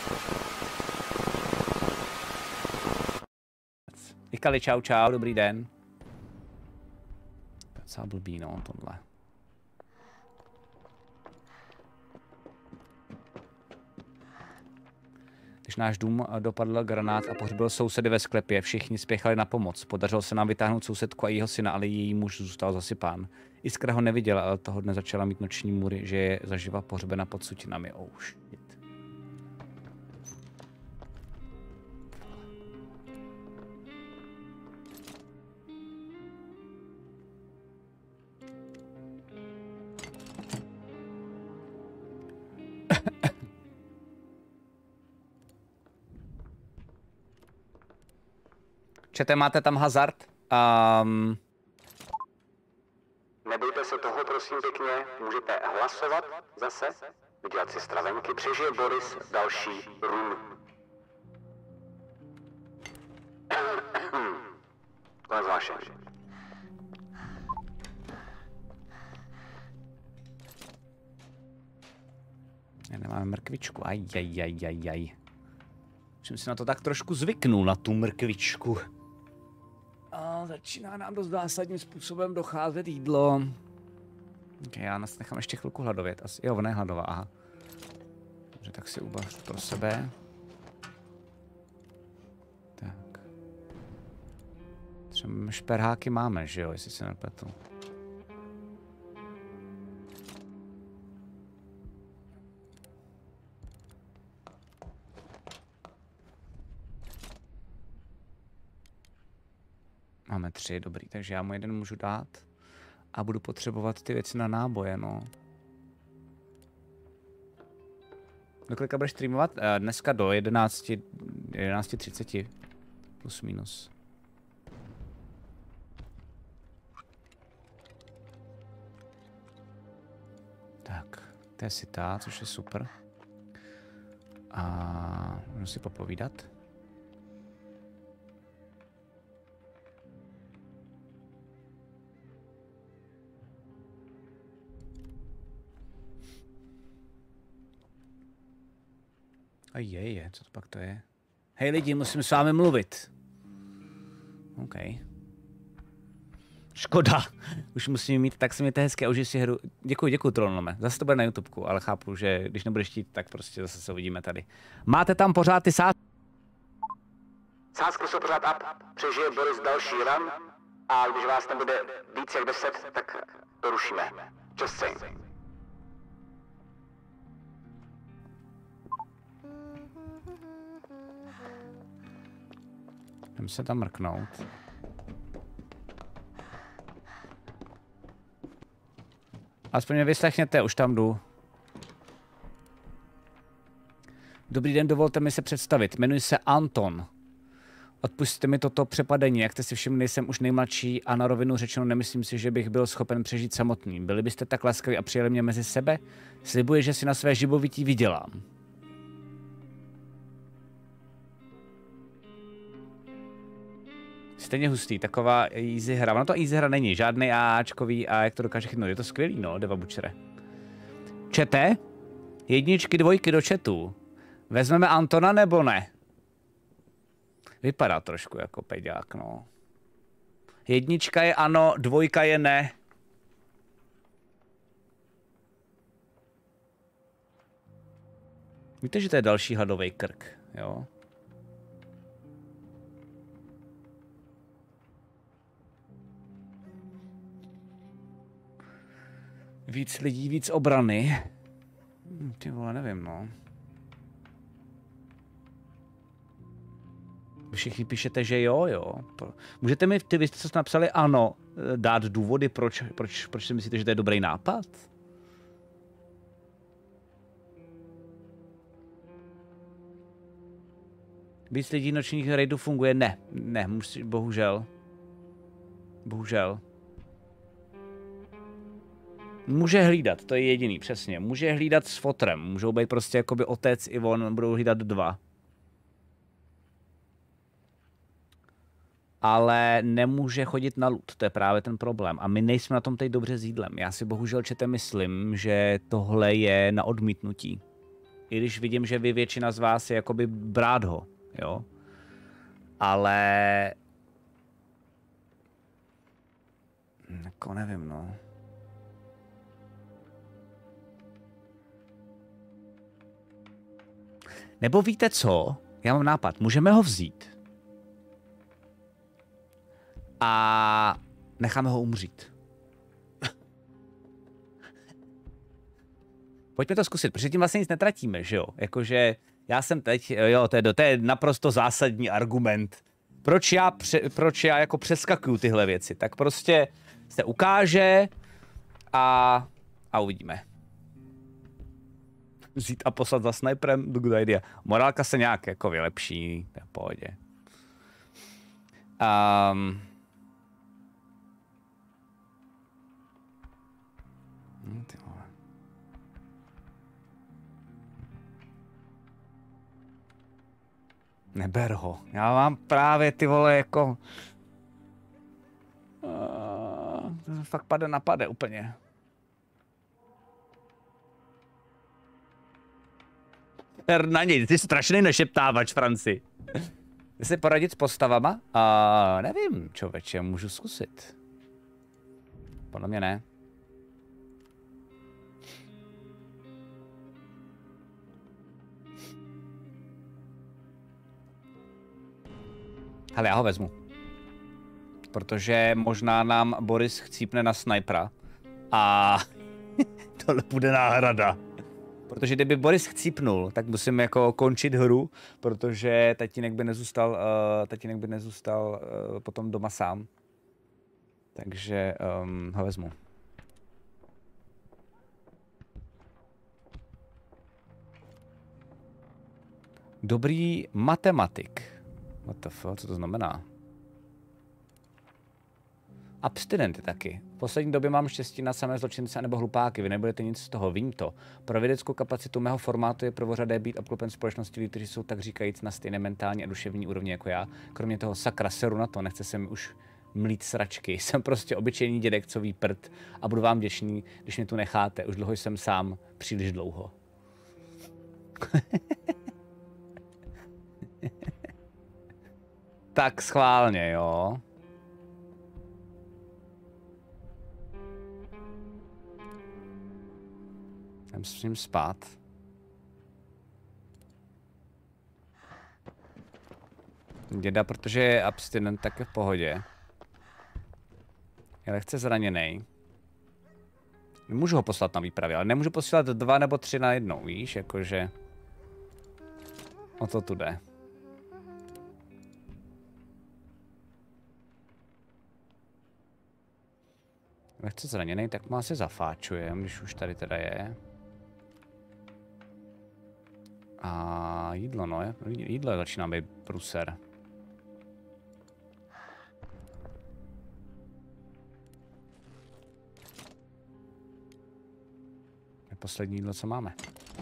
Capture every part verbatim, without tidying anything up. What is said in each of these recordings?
Ikali, čau, čau, dobrý den. To je docela blbý, no, tohle. Když náš dům dopadl granát a pohřbil sousedy ve sklepě, všichni spěchali na pomoc. Podařilo se nám vytáhnout sousedku a jejího syna, ale její muž zůstal zasypán. Iskra ho neviděla, ale toho dne začala mít noční můry, že je zaživa pohřbena pod sutinami. Oh shit. Čete, máte tam hazard? Um... Nebojte se toho, prosím pěkně, můžete hlasovat zase, vydělat si stravenky, přežije Boris další run. Konec vaše. Já nemáme mrkvičku, aj, aj, aj, aj, aj. Jsem si na to tak trošku zvyknul, na tu mrkvičku. A začíná nám dost zásadním způsobem docházet jídlo. Okay, já nás nechám ještě chvilku hladovět. Asi, jo, ona je hladová, aha. Dobře, tak si ubav pro sebe. Tak. Třeba šperháky máme, že jo, jestli se nepletu. Máme tři, dobrý, takže já mu jeden můžu dát. A budu potřebovat ty věci na náboje, no. Do kolika budeš streamovat? Dneska do jedenácti, jedenácti třiceti. Plus minus. Tak, to je sitá, což je super. A můžu si popovídat. A je, je, co to pak to je? Hej lidi, musím s vámi mluvit. OK. Škoda. Už musím mít, tak se mi to hezké, už si hru. Děkuji, děkuji, Trollnome. Zase to bude na YouTubeku, ale chápu, že když nebudeš chtít, tak prostě zase se uvidíme tady. Máte tam pořád ty sázky? Sázky jsou pořád up, přežije Boris další run a když vás tam bude víc jak deset, tak to rušíme. Just saying. Jdem se tam mrknout. Aspoň mě vyslechněte, už tam jdu. Dobrý den, dovolte mi se představit. Jmenuji se Anton. Odpusťte mi toto přepadení, jak jste si všimli, jsem už nejmladší a na rovinu řečeno nemyslím si, že bych byl schopen přežít samotný. Byli byste tak laskaví a přijeli mě mezi sebe? Slibuji, že si na své živobytí vydělám. Stejně hustý, taková easy hra. Ono to easy hra není, žádný AAčkový a jak to dokáže chytnout. Je to skvělý, no, Deva Bučere. Čete? Jedničky, dvojky do chatu. Vezmeme Antona nebo ne? Vypadá trošku jako peďák, no. Jednička je ano, dvojka je ne. Víte, že to je další hadový krk, jo? Víc lidí, víc obrany. Ty vole, nevím, no. Všichni píšete, že jo, jo. Můžete mi, ty vy jste napsali ano, dát důvody, proč, proč, proč si myslíte, že to je dobrý nápad? Víc lidí nočních raidů funguje? Ne, ne, musí, bohužel. Bohužel. Může hlídat, to je jediný, přesně. Může hlídat s fotrem, můžou být prostě jakoby otec i on, budou hlídat dva. Ale nemůže chodit na loot, to je právě ten problém. A my nejsme na tom teď dobře s jídlem. Já si bohužel čete myslím, že tohle je na odmítnutí. I když vidím, že vy většina z vás je jakoby brát ho, jo. Ale... Jako nevím, no. Nebo víte co? Já mám nápad. Můžeme ho vzít. A necháme ho umřít. Pojďme to zkusit, protože tím vlastně nic netratíme, že jo? Jakože já jsem teď, jo, to je, to je naprosto zásadní argument. Proč já, pře, proč já jako přeskakuju tyhle věci? Tak prostě se ukáže a, a uvidíme. Vzít a poslat za sniperem, good idea. Morálka se nějak jako vylepší, to je v pohodě. Um, hm, ty vole. Neber ho. Já mám právě ty vole jako... Uh, fakt pade na pade úplně. Na něj, ty strašný našeptávač, Franci. Chci si poradit s postavama? Uh, nevím, člověče, můžu zkusit. Podle mě ne. Hele, já ho vezmu. Protože možná nám Boris chcípne na snajpera. A tohle bude náhrada. Protože kdyby Boris chcípnul, tak musím jako končit hru, protože tatínek by nezůstal, uh, tatínek by nezůstal uh, potom doma sám. Takže um, ho vezmu. Dobrý matematik. What the fuck, co to znamená? Abstinenty taky. V poslední době mám štěstí na samé zločince nebo hlupáky, vy nebudete nic z toho, vím to. Pro vědeckou kapacitu mého formátu je prvořadé být obklopen společností, kteří jsou tak říkajíc na stejné mentální a duševní úrovni jako já. Kromě toho sakra seru na to, nechce se mi už mlít sračky. Jsem prostě obyčejný dědek, co ví prd a budu vám vděčný, když mě tu necháte. Už dlouho jsem sám, příliš dlouho. Tak schválně, jo. Já musím spát. Děda, protože je abstinent, tak je v pohodě. Je lehce zraněný. Nemůžu ho poslat na výpravě, ale nemůžu posílat dva nebo tři na jednou, víš, jakože... O to tu jde. Lehce zraněný, tak má se zafáčujem, když už tady teda je. A jídlo, no, jídlo začíná být pruser. Je poslední jídlo, co máme.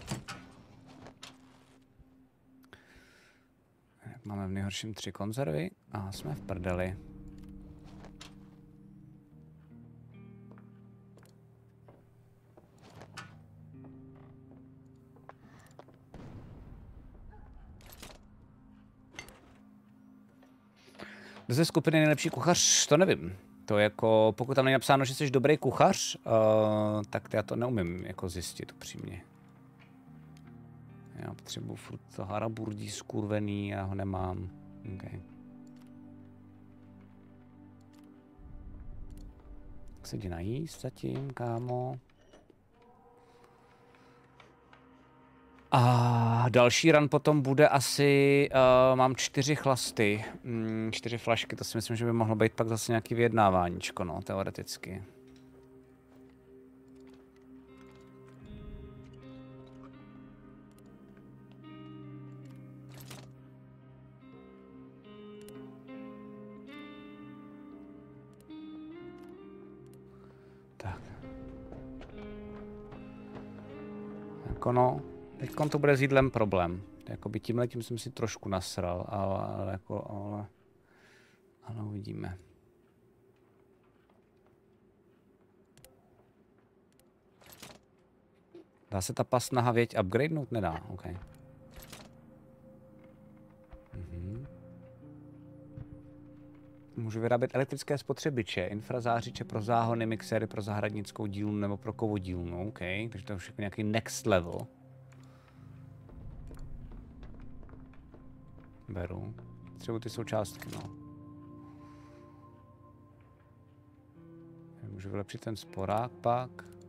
Máme v nejhorším tři konzervy a jsme v prdeli. Ze skupiny nejlepší kuchař, to nevím. To jako, pokud tam není napsáno, že jsi dobrý kuchař, uh, tak já to neumím jako zjistit upřímně. Já potřebuji furt to haraburdí skurvený, já ho nemám. Okay. Tak se jdi najíst zatím, kámo. A další run potom bude asi, uh, mám čtyři chlasty, mm, čtyři flašky, to si myslím, že by mohlo být pak zase nějaký vyjednáváníčko, no, teoreticky. Tak. Jako no. Teď to bude s jídlem problém. Jakoby tímhletím jsem si trošku nasral, ale, ale jako, ale, ale uvidíme. Dá se ta pasnaha věť upgradenout? Nedá, OK. Mhm. Můžu vyrábět elektrické spotřebiče, infrazářiče pro záhony, mixéry pro zahradnickou dílnu nebo pro kovodílnu, OK. Takže to je všechno nějaký next level. Beru. Třeba ty součástky, no. Můžu vylepšit ten sporák pak.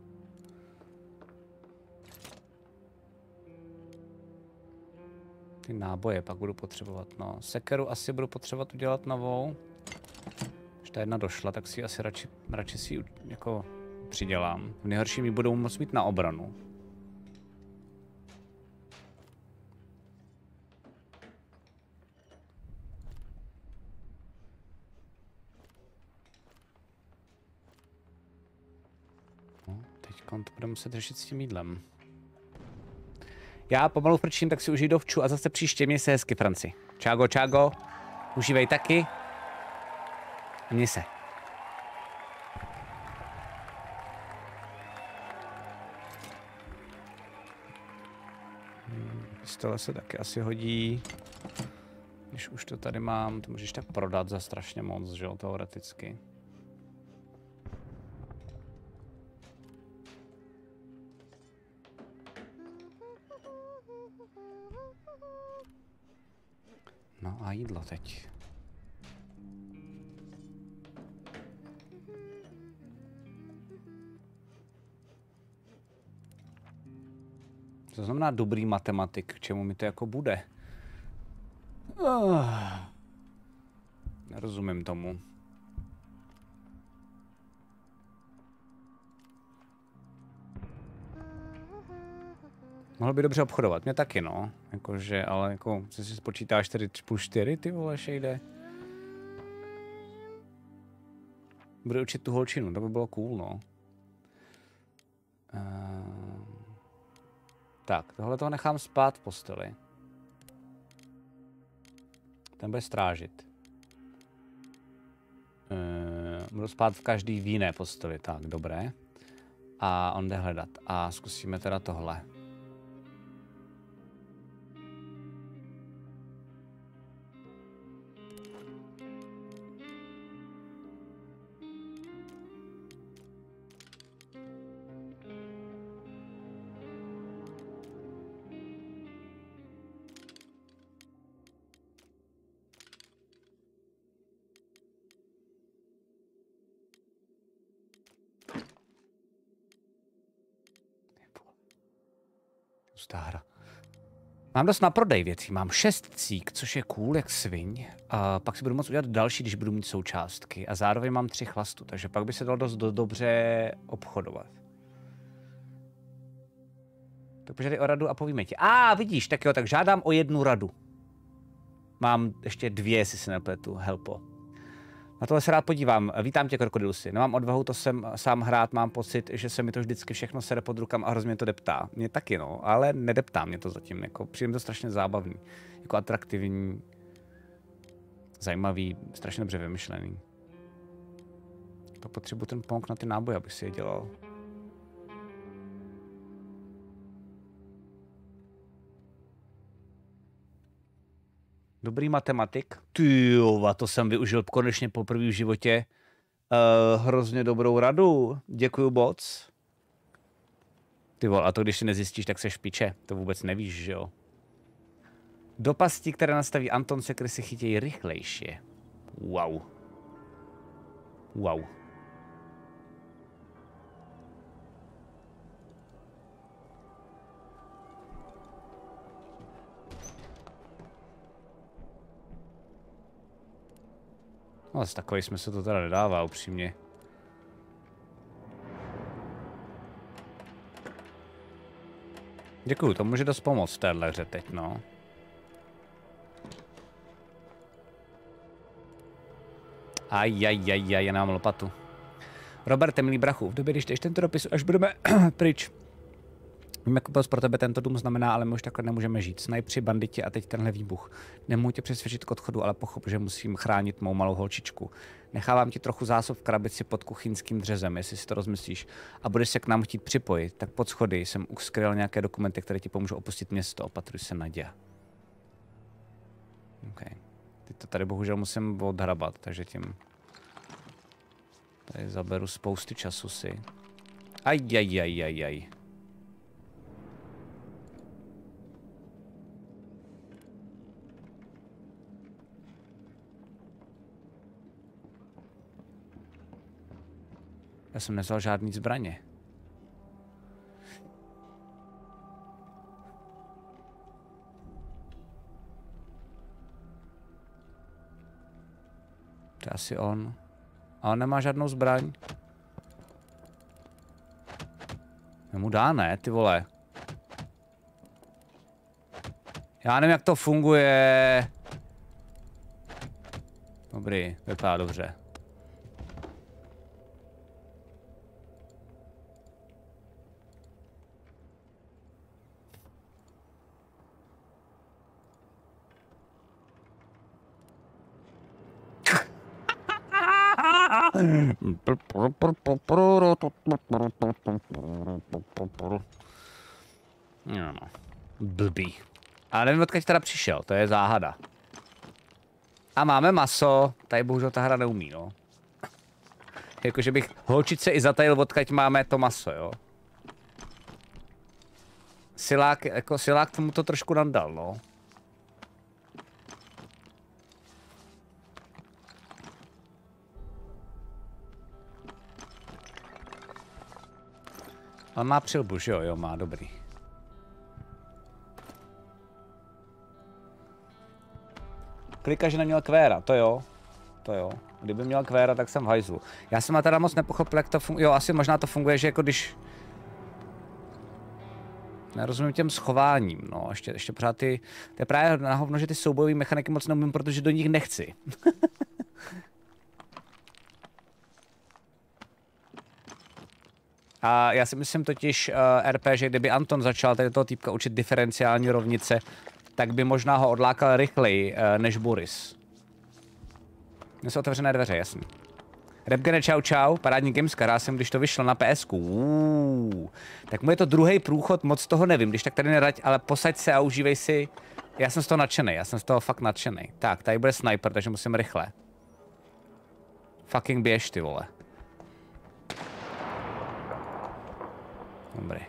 Ty náboje pak budu potřebovat, no. Sekeru asi budu potřebovat udělat novou. Když ta jedna došla, tak si asi radši, radši si ji jako přidělám. V nejhorším ji budou moct mít na obranu. No, teď to budeme muset řešit s tím jídlem. Já pomalu frčím, tak si užij dovču a zase příště měj se hezky, Franci. Čágo, čágo, užívej taky. A měj se. Hmm, pistole se taky asi hodí. Když už to tady mám, to můžeš tak prodat za strašně moc, že jo, teoreticky. No a jídlo teď. Co znamená dobrý matematik? K čemu mi to jako bude? Uh, nerozumím tomu. Mohl by dobře obchodovat, mě taky no. Jakože, ale jako, co si spočítáš čtyři plus čtyři, ty vole, šejde. Bude učit tu holčinu, to by bylo cool, no. Uh, tak, tohle toho nechám spát v posteli. Ten bude strážit. Uh, budu spát v každý v jiné posteli, tak, dobré. A on jde hledat. A zkusíme teda tohle. Stára. Mám dost na prodej věcí, mám šest cík, což je cool jak sviň. A pak si budu moct udělat další, když budu mít součástky. A zároveň mám tři chlastu, takže pak by se dalo dost do, dobře obchodovat. Tak požádej o radu a povíme ti. A ah, vidíš, tak jo, tak žádám o jednu radu. Mám ještě dvě, jestli se nepletu, helpo. Na tohle se rád podívám. Vítám tě, Krokodilusy. Nemám odvahu to sem sám hrát, mám pocit, že se mi to vždycky všechno sere pod rukama a hrozně mě to deptá. Mě taky, no, ale nedeptá mě to zatím. Jako, přijde mi to strašně zábavný. Jako atraktivní, zajímavý, strašně dobře vymyšlený. To potřebuji ten pong na ty náboje, abych si je dělal. Dobrý matematik. Tyjova, to jsem využil konečně poprvé v životě. Uh, hrozně dobrou radu. Děkuju moc. Ty vole, a to když si nezjistíš, tak se špiče. To vůbec nevíš, že jo? Do pastí, které nastaví Anton, se krysy chytějí rychlejší. Wow. Wow. No, z takový smysl to teda nedává, upřímně. Děkuju, to může dost pomoct v téhle hře teď, no. Ajajajaj, já nemám lopatu. Roberte, milý brachu, v době, když čteš tento dopis, až budeme pryč. Vím, jak moc pro tebe tento dům znamená, ale my už takhle nemůžeme žít. Snajpři, banditi a teď tenhle výbuch. Nemůžu tě přesvědčit k odchodu, ale pochop, že musím chránit mou malou holčičku. Nechávám ti trochu zásob v krabici pod kuchyňským dřezem, jestli si to rozmyslíš. A budeš se k nám chtít připojit, tak pod schody jsem skryl nějaké dokumenty, které ti pomůžou opustit město. Opatruj se, Naděja. Okay. Teď to tady bohužel musím odhrabat, takže tím tady zaberu spousty času si. Ajajajajaj. Já jsem nevzal žádný zbraně. To je asi on. A on nemá žádnou zbraň. Mu dá, ne, ty vole. Já nevím, jak to funguje. Dobrý, vypadá dobře. No, no. Blbý. Ale nevím, odkud teda přišel, to je záhada. A máme maso, tady bohužel ta hra neumí, no. Jakože bych holčice i zatajil, odkud máme to maso, jo. Silák, jako silák tomu to trošku nandal, no. On má přilbu, že jo? Jo, má, dobrý. Klika, že neměl kvéra, to jo. To jo. Kdyby měl kvéra, tak jsem v hajzlu. Já jsem teda moc nepochopil, jak to funguje. Jo, asi možná to funguje, že jako když... Nerozumím těm schováním, no. Ještě, ještě pořád ty... To je právě na hovno, že ty soubojové mechaniky moc neumím, protože do nich nechci. A já si myslím totiž uh, R P, že kdyby Anton začal tady toho týpka učit diferenciální rovnice, tak by možná ho odlákal rychleji uh, než Boris. Dnes jsou otevřené dveře, jasný. Repgene, čau čau, parádní gamska, hrál jsem, když to vyšlo na P S ku. Uuu. Tak mu je to druhý průchod, moc toho nevím, když tak tady nerať, ale posaď se a užívej si. Já jsem z toho nadšený, já jsem z toho fakt nadšený. Tak, tady bude sniper, takže musím rychle. Fucking běž, ty vole. Dobrý.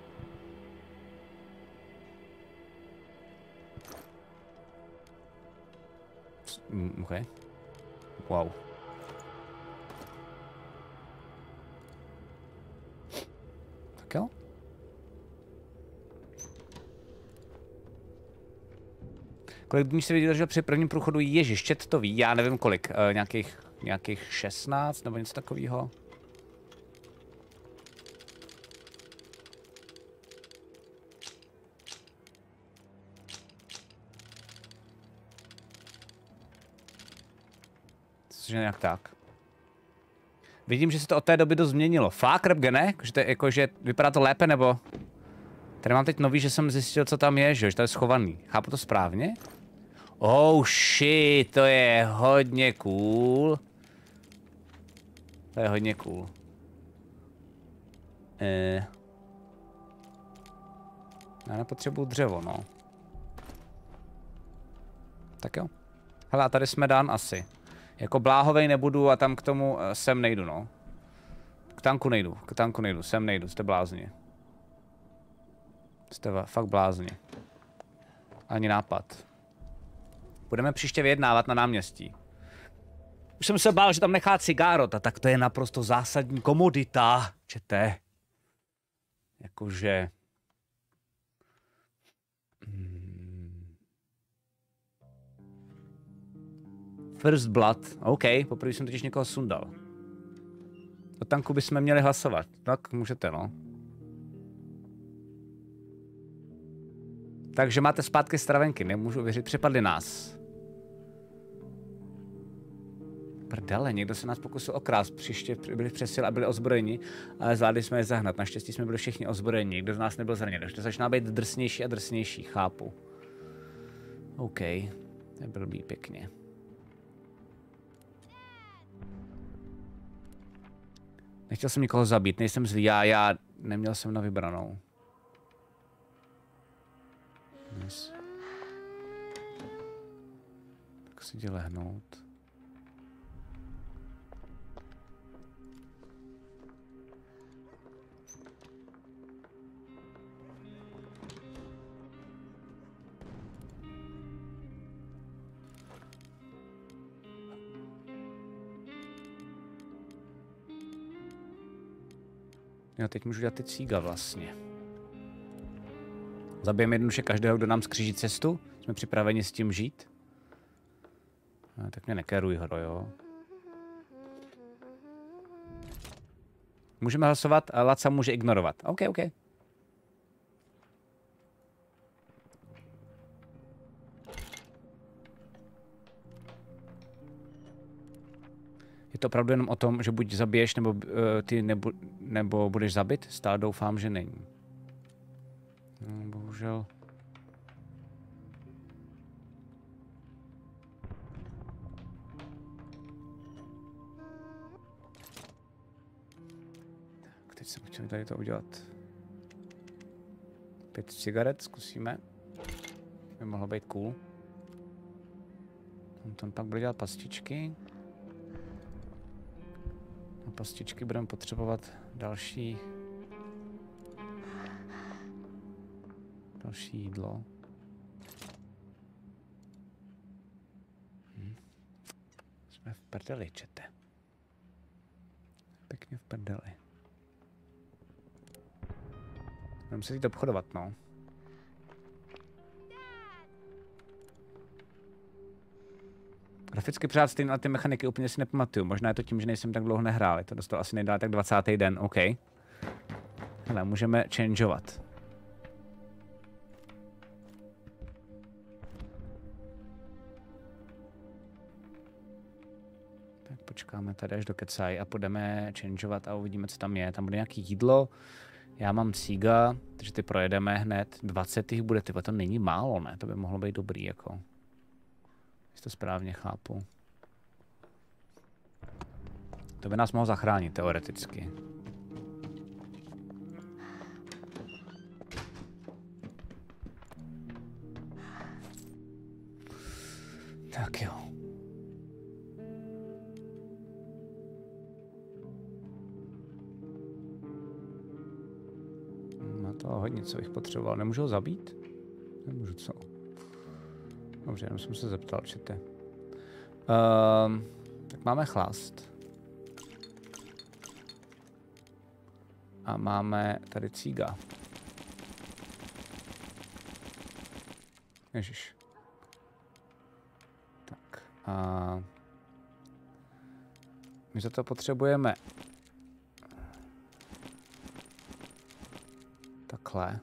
Mm, OK. Wow. Tak jo. Kolik dní se vydržel při prvním průchodu? Ježiš, čet to ví, já nevím kolik. Uh, nějakých, nějakých šestnáct nebo něco takového. Že nějak tak. Vidím, že se to od té doby dost změnilo. Fakt, Repgene? Že to, jako, že vypadá to lépe, nebo... Tady mám teď nový, že jsem zjistil, co tam je, že to je schovaný. Chápu to správně? Oh shit, to je hodně cool. To je hodně cool. Eh. Já nepotřebuju dřevo, no. Tak jo. Hele, a tady jsme dán asi. Jako bláhovej nebudu a tam k tomu uh, sem nejdu, no. K tanku nejdu, k tanku nejdu, sem nejdu, jste blázni. Jste fakt blázni. Ani nápad. Budeme příště vyjednávat na náměstí. Už jsem se bál, že tam nechá cigárota, tak to je naprosto zásadní komodita, čete. Jakože... First Blood, OK, poprvé jsem totiž někoho sundal. O tanku bychom měli hlasovat, tak můžete, no. Takže máte zpátky stravenky, nemůžu věřit, přepadli nás. Prdele, někdo se nás pokusil okrást, příště byli přesil a byli ozbrojeni, ale zvládli jsme je zahnat. Naštěstí jsme byli všichni ozbrojeni, nikdo z nás nebyl zraněn, takže to začíná být drsnější a drsnější, chápu. OK, to je blbý pěkně. Nechtěl jsem nikoho zabít, nejsem zlý, já, já neměl jsem na vybranou. Yes. Tak si jde lehnout. Jo, teď můžu dělat ty cíga vlastně. Zabijeme jednoduše každého, kdo nám skříží cestu. Jsme připraveni s tím žít. No, tak mě nekeruj, hro, jo. Můžeme hlasovat a Laca může ignorovat. OK, OK. Je to opravdu jenom o tom, že buď zabiješ, nebo uh, ty nebu, nebo budeš zabit? Stále doufám, že není. No, bohužel. Tak, teď jsem chtěl tady to udělat. Pět cigaret, zkusíme. By mohlo být cool. On tam pak bude dělat pastičky. Na pastičky budeme potřebovat další další jídlo. Hm. Jsme v prdeli, čete. Pěkně v prdeli. Budeme se jít obchodovat, no. Graficky přát stejně, ale ty mechaniky úplně si nepamatuju. Možná je to tím, že nejsem tak dlouho nehrál. Je to dostal asi nejdál tak dvacátý den, OK. Hele, můžeme changeovat. Tak počkáme tady, až dokecaj a půjdeme changeovat a uvidíme, co tam je. Tam bude nějaký jídlo. Já mám cíga, takže ty projedeme hned. dvacet jich bude, tyba, to není málo, ne? To by mohlo být dobrý, jako. Jestli to správně chápu. To by nás mohlo zachránit, teoreticky. Tak jo. Má to hodně, co bych potřeboval. Nemůžu ho zabít? Nemůžu, co? Dobře, jenom jsem se zeptal, čete. Um, tak máme chlast. A máme tady cíga. Ježiš. Tak a my za to potřebujeme takhle.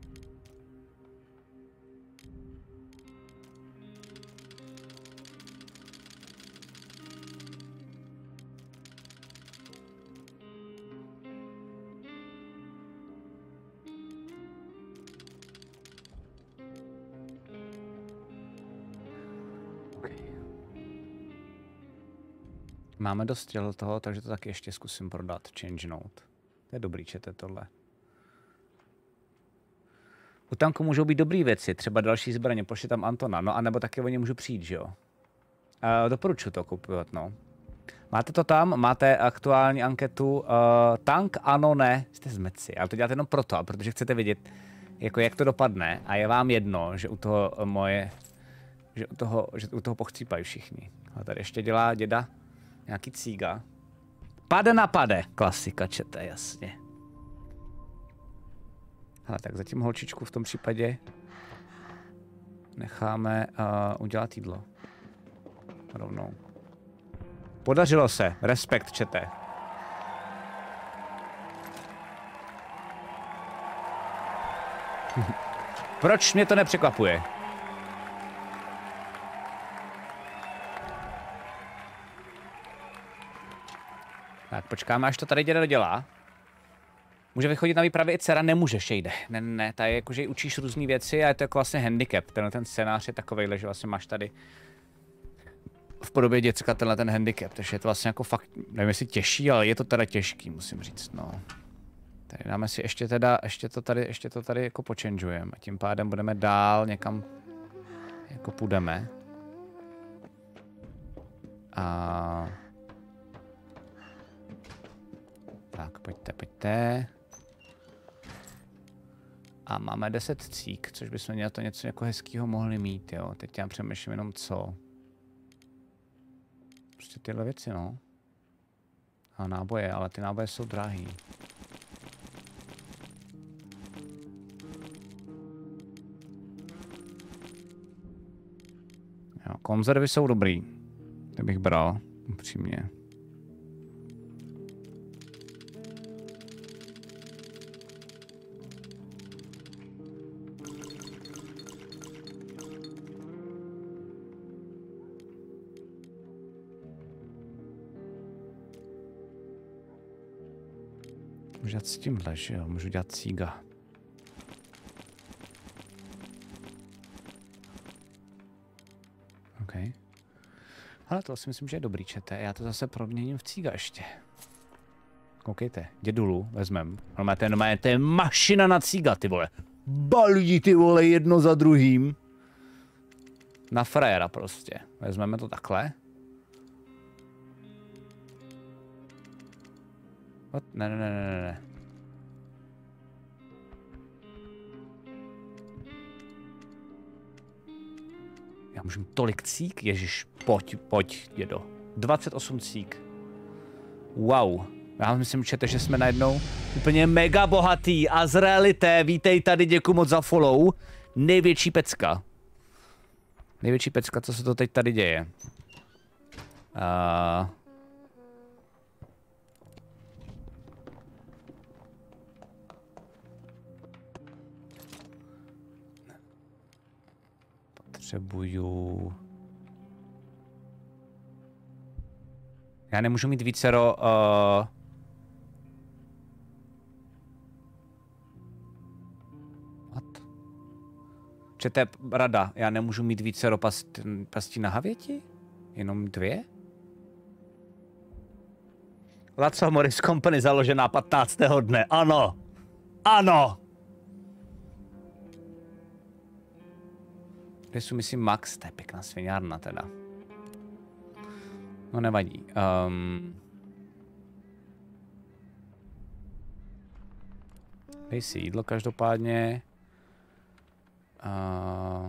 Máme dost těl toho, takže to taky ještě zkusím prodat, change note. To je dobrý, čete tohle. U tanku můžou být dobrý věci, třeba další zbraně, pošli tam Antona, no anebo taky oni můžu přijít, že jo. Uh, doporučuji to kupovat, no. Máte to tam, máte aktuální anketu, uh, tank, ano, ne, jste zmeci, ale to děláte jenom proto, protože chcete vidět, jako jak to dopadne a je vám jedno, že u toho uh, moje, že u toho, že u toho pochcípají všichni. A tady ještě dělá děda nějaký cíga. Pade na pade, klasika, čete, jasně. Hele, tak zatím holčičku v tom případě necháme uh, udělat jídlo. Rovnou. Podařilo se, respekt, čete. Proč mě to nepřekvapuje? Tak počkáme, až to tady děda dodělá. Může vychodit na výpravě i dcera? Nemůže, Shade. Ne, ne, tady jakože učíš různé věci a je to jako vlastně handicap. Tenhle ten scénář je takovejhle, že vlastně máš tady v podobě děcka tenhle ten handicap, takže je to vlastně jako fakt, nevím jestli těžší, ale je to teda těžký, musím říct, no. Tady dáme si ještě teda, ještě to tady, ještě to tady jako počenžujeme a tím pádem budeme dál někam, jako půjdeme. A... Tak, pojďte, pojďte. A máme deset cík, což bychom měli to něco jako hezkýho mohli mít, jo. Teď já přemýšlím jenom co. Prostě tyhle věci, no. A náboje, ale ty náboje jsou drahý. Jo, konzervy jsou dobrý. To bych bral, upřímně. Můžu dělat s tímhle, že jo? Můžu dělat cíga. OK. Ale to si myslím, že je dobrý, čete. Já to zase proměním v cíga ještě. Koukejte, dědulu vezmem. Ale to je, to je mašina na cíga, ty vole. Balí, ty vole, jedno za druhým. Na frajera prostě. Vezmeme to takhle. What? Ne, ne, ne, ne, ne. Já můžu mít tolik cík? Ježiš, pojď, pojď, dědo. dvacet osm cík. Wow. Já myslím, čete, že jsme najednou úplně mega bohatý a z realité. Vítej tady, děkuji moc za follow. Největší pecka. Největší pecka, co se to teď tady děje. Uh... Potřebuju... Já nemůžu mít vícero... Uh... What? Čete, rada, já nemůžu mít vícero past, pastí na havěti? Jenom dvě? Laco Morris Company založená patnáctého dne, ano! Ano! Kde jsou, myslím, Max, to je pěkná sviňárna teda. No nevadí. Um... Dej si jídlo každopádně. Uh...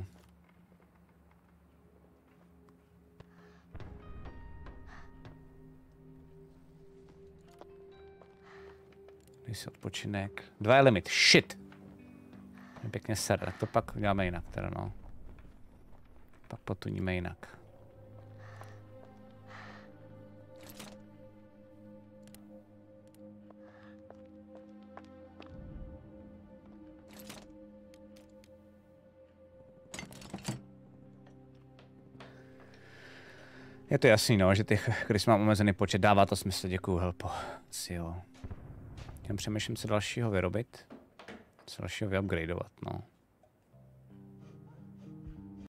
Dej si odpočinek. Dva je limit. Shit! Je pěkně ser, tak to pak uděláme jinak teda, no. Pak potuníme jinak. Je to jasný, no, že těch, když mám omezený počet, dává to smysl, děkuju, helpo. Si jo. Jen přemýšlím, co dalšího vyrobit. Co dalšího vyupgradeovat, no.